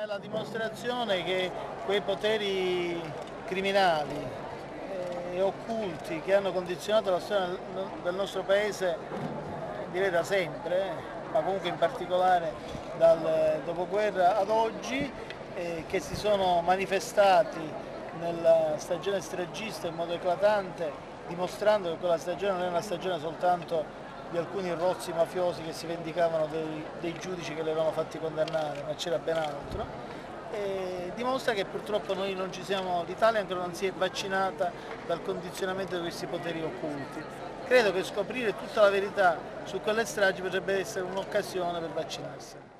la dimostrazione che quei poteri criminali e occulti che hanno condizionato la storia del nostro paese, direi da sempre, ma comunque in particolare dal dopoguerra ad oggi, che si sono manifestati nella stagione stragista in modo eclatante, dimostrando che quella stagione non è una stagione soltanto di alcuni rozzi mafiosi che si vendicavano dei giudici che li avevano fatti condannare, ma c'era ben altro, e dimostra che purtroppo noi non ci siamo, l'Italia ancora non si è vaccinata dal condizionamento di questi poteri occulti. Credo che scoprire tutta la verità su quelle stragi potrebbe essere un'occasione per vaccinarsi.